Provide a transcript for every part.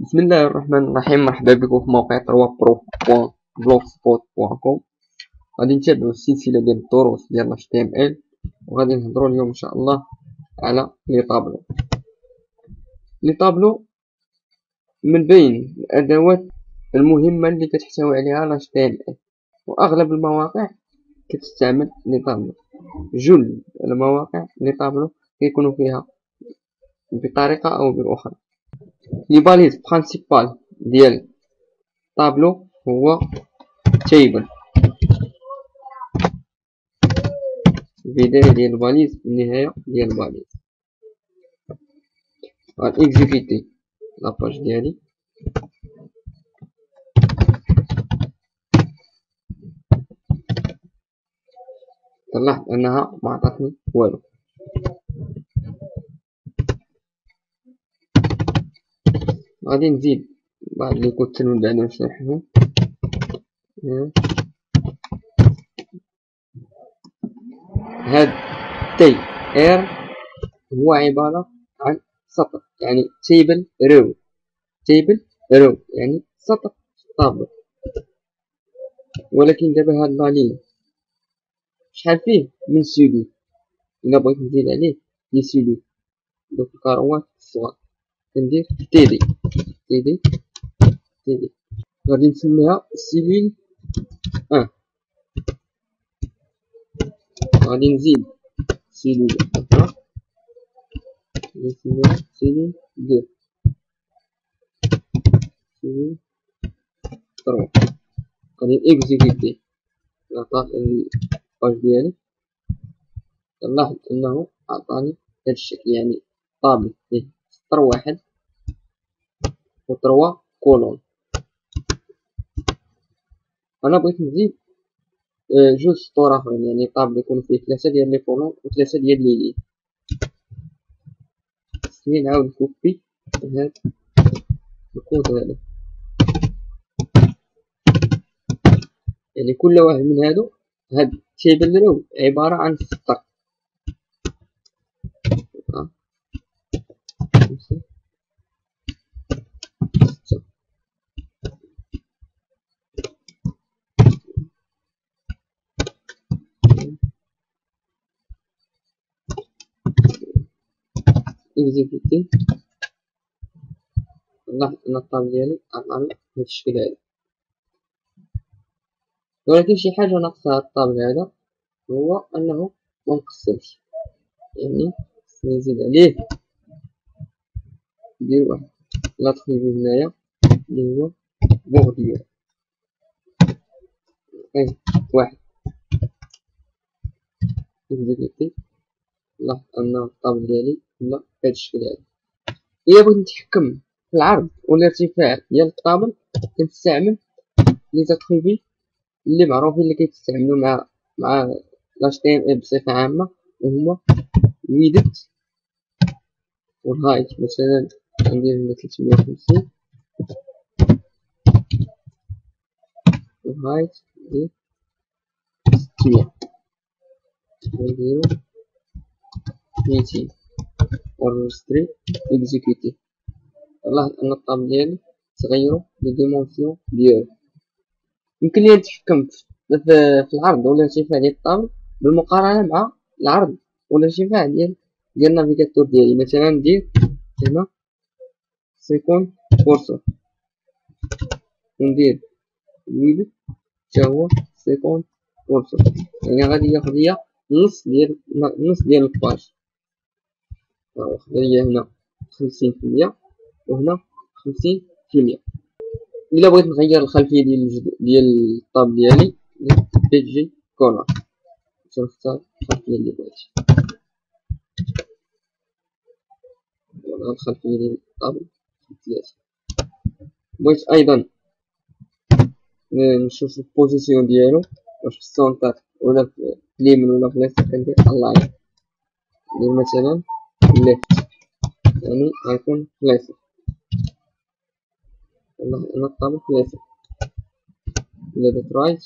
بسم الله الرحمن الرحيم. مرحبا بكم في موقع www.blogspot.com. غادي نتابعو السلسلة ديال الدروس ديال HTML، وغادي نهضرو اليوم ان شاء الله على لي طابلو من بين الادوات المهمة اللي كتحتوي عليها HTML، واغلب المواقع كتستعمل لي طابلو. جل المواقع لي طابلو كيكونوا فيها بطريقة او باخرى. لي باليز برينسيبال ديال طابلو هو تيبل، البداية ديال الباليز النهاية ديال الباليز. غنكزيكيتي لاباج ديالي، كنلاحظ انها معطاتني والو. غادي نزيد بعض لي كنت من بعد نشرحهم. هاد تي ار هو عبارة عن سطر، يعني تيبل رو. تيبل رو يعني سطر طابلو. ولكن دابا هاد لالين شحال فيه من سولي، الا بغيت نزيد عليه لي سولي دوك الكروات الصغار كندير تيدي تيدي تيدي. غادي نسميها سيلول 1. غادي نزيد سيلول أخرى نسميها سيلول 2، سيلول 3. غادي نكزيكيتي الباج ديالي، كنلاحظ انه عطاني هاد الشكل، يعني طابل فيه سطر واحد و 3 كولون. انا بغيت نزيد جوج سطور اخرين، يعني طابل يكون فيه 3 ديال لي كولون و 3 ديال لي لين. خصني نعاود نكوبي هاد الكود هذا، يعني كل واحد من هادو. هاد تيبل رو عبارة عن سطر، اكزيكوتي. نلاحظ ان الطابل ديالي عطاني هاد الشكل هذا، ولكن شي حاجة ناقصة هاد الطابل هذا هو انه ممقسمش، يعني خصني نزيد عليه ندير واحد لاطخي هنايا اللي هو بورديو. واحد اكزيكوتي. نلاحظ ان الطابل ديالي ولا بهاد الشكل هذا. الا بغيت نتحكم في العرض والارتفاع ديال الطابل كنستعمل لي زاتريبي اللي معروفين اللي كيتستعملوا مع HTML بصفة عامة، وهما الويدث والهايت. مثلا ندير هنا 350 والهايت ندير 600 ونديرو 200 ونرستري اكزيكوتي. نلاحظ ان الطابل ديالي تغيروا لي ديمونسيون ديالو. يمكن لي نتحكم في العرض والارتفاع ديال الطابل بالمقارنة مع العرض والارتفاع ديال النافيغاتور ديالي. مثلا ندير هنا 50% وندير الويدث حتى هو 50%، يعني غادي ياخد ليا نص ديال الباج. واخد ليا هنا 50% وهنا 50%. الا بغيت نغير الخلفية ديال الطابل ديالي بيجي كولر، نختار الخلفية اللي بغيت. الخلفية ديال الطابل 3. بغيت ايضا نشوف البوزيسيون ديالو، واش في السونتر ولا في اليمين ولا في اليسار. كندير الاين، ندير مثلا ليفت، يعني غيكون في اليسار. نلاحظ ان الطابل في اليسار. الا درت رايت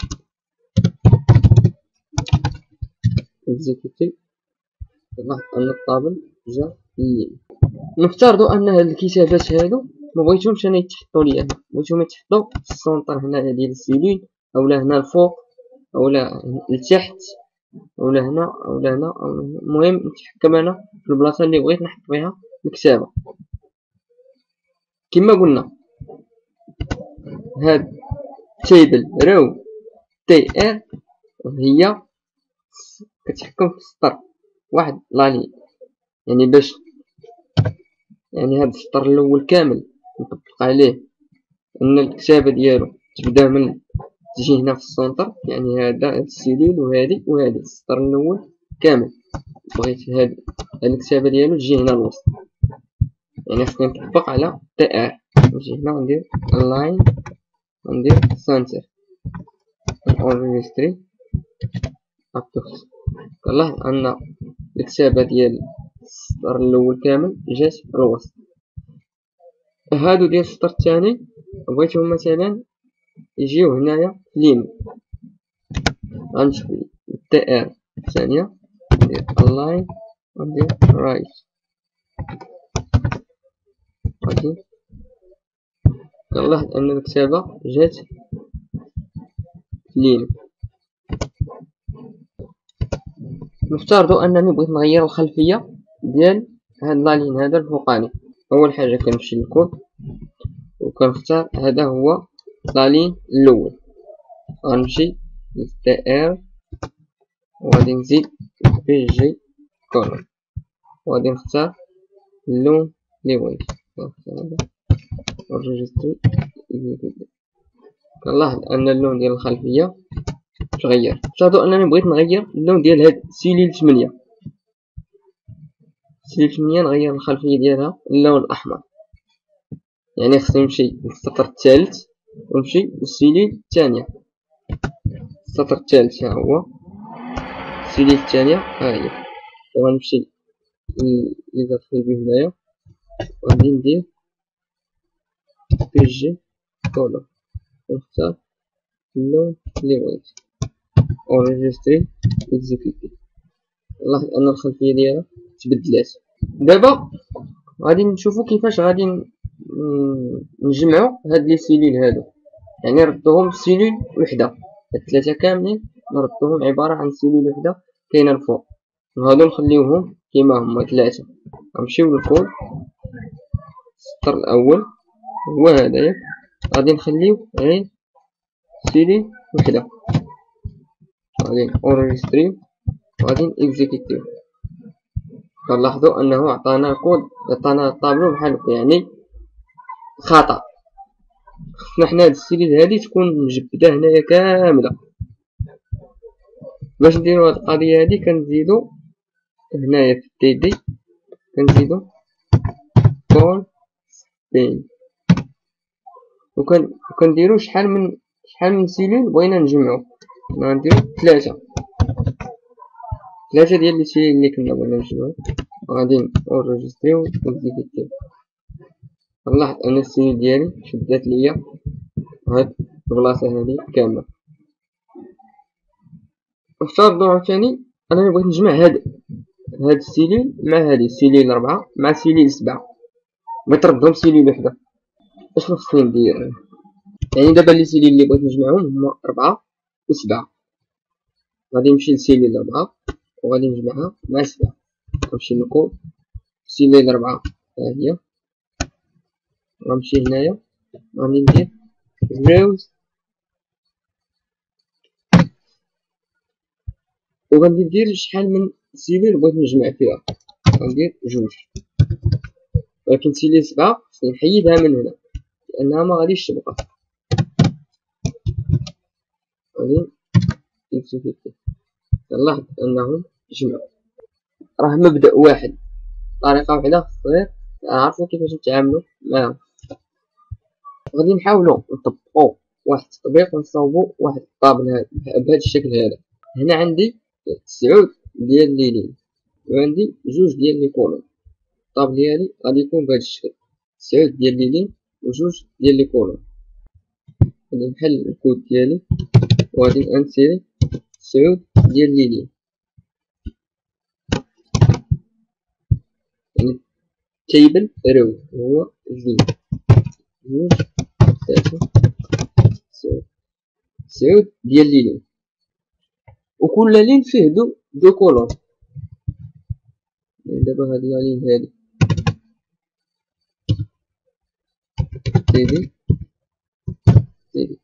اكزيكوتي، نلاحظ ان الطابل جا لليمين. نفترض ان هاد الكتابات هادو مبغيتهمش انا يتحطوا لي هنا، بغيتهم يتحطوا في السونطر هنايا ديال السيلول، اولا هنا الفوق، اولا لتحت، اولا هنا اولا هنا أولا هنا. المهم نتحكم انا في البلاصه اللي بغيت نحط فيها الكتابه. كما قلنا هاد تيبل رو تي ار هي كتحكم في السطر واحد لالين، يعني باش يعني هاد السطر الاول كامل نطبق عليه ان الكتابه ديالو تبدا من تجي هنا في السونتر، يعني هذا السيلول وهادي وهادي السطر الاول كامل بغيت هاد الكتابه ديالو تجي هنا الوسط، يعني خصني نطبق على تي ار، نجي هنا ندير لاين وندير سنتر اونجستري ابوكس. كنلاحظ ان الكتابه ديال السطر الاول كامل جات الوسط. هادو ديال السطر الثاني بغيتهم مثلا يجيو هنايا في اليمين، غنمشي تي ار الثانيه ندير الاين وندير رايت، غادي كنلاحظ ان الكتابه جات في اليمين. نفترضوا انني بغيت نغير الخلفيه ديال هاد لالين هذا الفوقاني. اول حاجه كنمشي للكود وكنختار هذا هو لالين الاول، غنمشي للتي ار وغادي نزيد بي جي كولون وغادي نختار اللون اللي بغيت، ونرجستري. كنلاحظ ان اللون ديال الخلفيه تغير. نفترضوا انني بغيت نغير اللون ديال هاد سيليل 8، سيليل 8 نغير الخلفيه ديالها اللون الاحمر، يعني خصني نمشي للسطر الثالث ونمشي للسيليل الثانيه. السطر الثالث ها هو السيليل الثانيه ها هي، وغنمشي لي زاتريبي هنايا وغادي ندير بي جي كولور ونختار اللون اللي بغيت اونجستري اكزيكوتي. نلاحظ ان الخلفيه ديالها تبدلات. دابا غادي نشوفو كيفاش غادي نجمعو هاد لي سيلول هادو، يعني نردوهم سيلول وحده، هاد الثلاثه كاملين نردوهم عباره عن سيلول وحده كاينه الفوق، وهادو نخليوهم كيما هما ثلاثه. غنمشيو للكود، السطر الاول هو هذايا، غادي نخليو غير سيلول وحده، غادي اونجستري وغادي اكزيكوتيو. كنلاحظوا انه عطانا كود، عطانا الطابلو بحال هكا، يعني خطا. خصنا حنا هاد السيلول هادي تكون مجبده هنايا كامله. باش نديرو هاد القضيه هادي كنزيدو هنايا في التي دي كنزيدو كول بين، وكنديرو شحال من سيلول بغينا نجمعو. غنديرو ثلاثه ديال لي سيلول اللي كنا بغينا نجمعو، غادي نورجستريو ونكزيكوتيو. نلاحظ ان السيلول ديالي شدات ليا هاد البلاصه هادي كامله. نفترضو عاوتاني انني بغيت نجمع هاد السيلول مع هادي السيلول 4 مع سيلول 7، بغيت نردهم سيلول وحده. اشنو خصني ندير؟ يعني دابا لي سيلول اللي بغيت نجمعهم هما 4 و 7، غادي نمشي لسيلول 4 وغادي نجمعها مع 7. غنمشي للكود، سيلول 4 ها هي، غنمشي هنايا غادي ندير روز وغادي ندير شحال من سيلول بغيت نجمع فيها، غندير جوج. ولكن سيلول 7 خصني نحيدها من هنا لانها ما غاديش تبقى. غادي نكتفي. كنلاحظ انهم جمعوا، راه مبدأ واحد، طريقة واحدة غير نعرفو كيفاش نتعاملو معاهم. غادي نحاولو نطبقو واحد التطبيق ونصاوبو واحد الطابل بهذا الشكل هذا. هنا عندي 9 ديال لي لين وعندي 2 ديال لي كولون. الطابل ديالي غادي يكون بهذا الشكل، 9 ديال لي لين و2 ديال لي كولون. غادي نحل الكود ديالي وغادي نسيري 9 ديال لي لين، يعني تيبل رو هو اللين. جوج ثلاثة تسعود ديال ليلين، وكل لين فيه دو كولون. دابا هاد لا لين هادي تيدي تيدي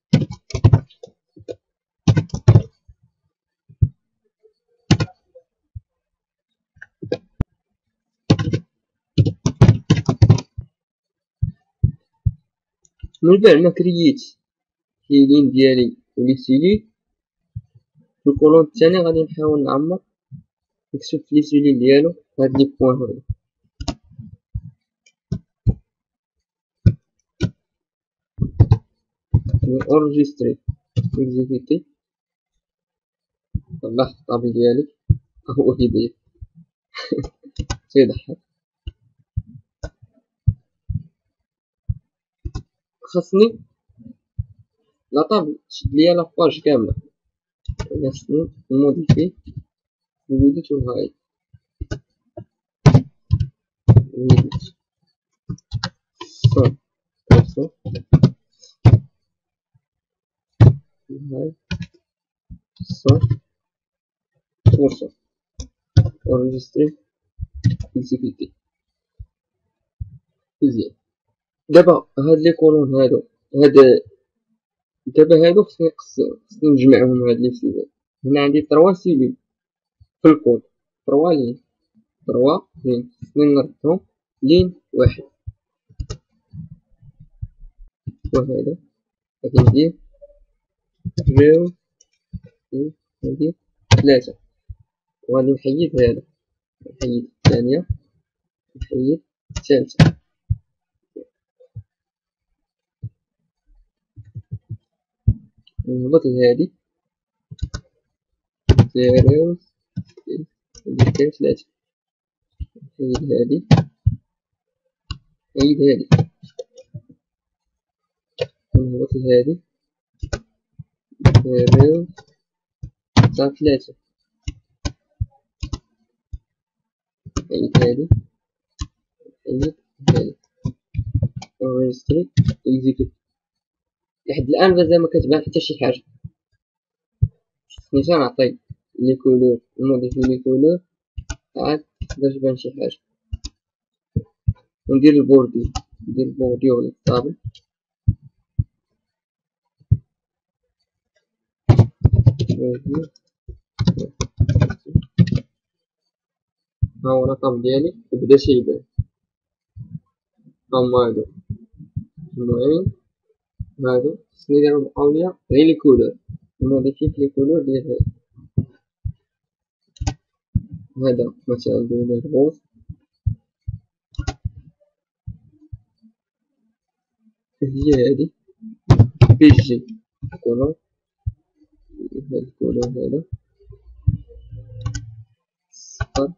من بعد ما كرييت لين ديالي وليتيلي في الكولون الثاني غادي نحاول نعمر نكتب في ليتيلي ديالو هاد لي بوين هادو. اونجستري اكزيكوتي طلع الطابل ديالي هو كيدير تيضحك. خاصني لا طابل تشد ليا لاباج كاملة، خاصني نموديفي ويديت وهاي ويديت صون بيرسون هاي صون بيرسون اونجستري اكزيكوتي. مزيان. دابا هاد لي كولون هادو دابا هادو خصني نجمعهم هاد لي سيلين. هنا عندي 3 سيلين في الكود، 3 لين 3 لين خصني نردهم لين واحد، وهذا غادي ندير جوج ندير 3 وغادي نحيد هذا، نحيد الثانية نحيد الثالثة، نهبط لهادي 0 ندير 3 نحيد هادي نحيد هادي ونهبط لهادي 0 3 نحيد هادي نحيد هادي ونريستري اكزيكوت. لحد الآن مازال مكتبان حتى شي حاجة، خصني غير نعطي لي كولور نموديفي لي كولور عاد باش تبان شي حاجة، وندير البورديو للطابل ها هو الطابل ديالي بدا يبان. هما هادو مجموعين هادو خصني دابا بقاو ليا غير لي كولور، نموديفي في لي كولور ديال هاد. هذا مثلا درنا الغوص هي هادي بيجي كولور، هاد الكولور هذا صفر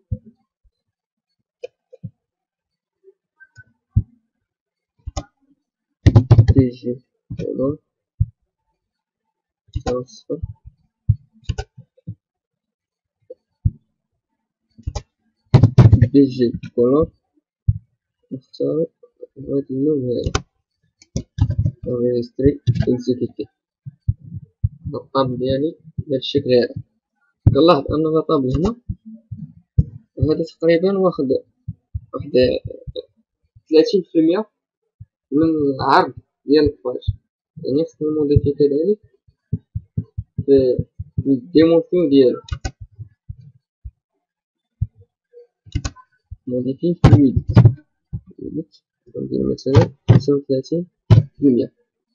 بيجي كولور صفر بيجي كولور نختار هاد اللون هذا ونريستري اكزيكوتي. الطابل ديالي بهاد الشكل هذا. كنلاحظ ان الطابل هنا هذا تقريبا واخد واحد 30% من العرض ديال الباج، يعني خصني نموديفي كذلك في الديمونسيون ديالو، موديفي في الويدت ندير مثلا 35%.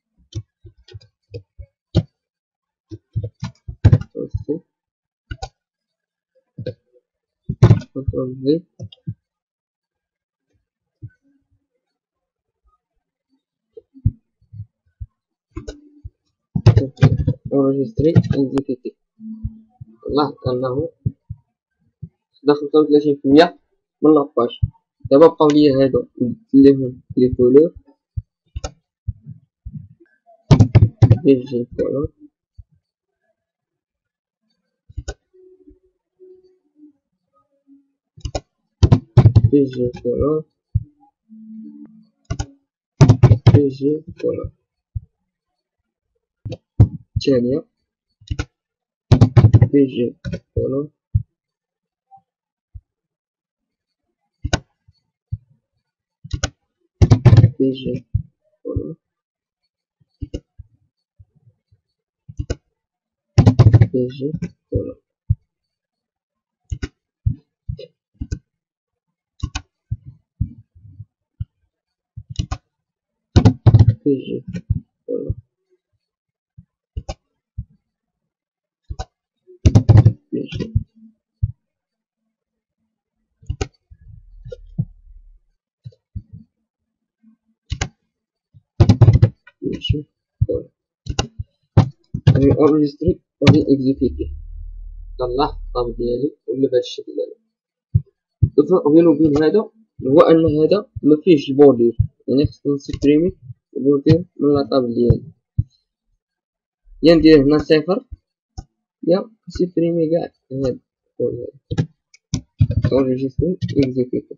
كنترول في اونجستري اكزيكوتي. لاحظ انه دا 35% من لاباج. دابا بقاو ليا هادو نبدل لي كولور بيجي كولور بيجي كولور بيجي فوالا. الثانية بيجي فوالا. بيجي فوالا. بيجي فوالا. بيجي فوالا. بيجي بيجي فوالا. غادي انريجستري وغادي اكزيكيتي. طلع الطابع ديالي ولا بهذا الشكل هذا. الفرق بينه وبين هذا هو ان هذا مفيهش البوردير، يعني خصنا نسبريمي البوردير من لاطابل ديالي، يا ندير هنا صفر يا نسبريمي كاع هاد انريجستري اكزيكيتي.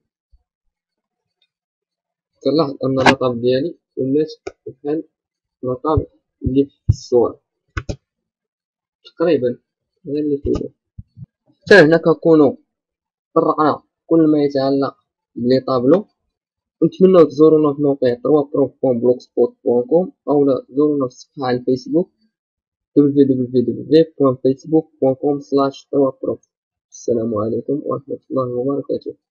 كنلاحظ ان لاطابل ديالي ولات بحال لاطابل اللي في الصورة تقريبا غير اللي فيه. حتى هنا كنكونو فرقنا كل ما يتعلق بلي طابلو. نتمنوا تزورونا في موقع www.blogspot.com أو تزورونا في الصفحة على الفيسبوك www.facebook.com/3prof. السلام عليكم ورحمة الله وبركاته.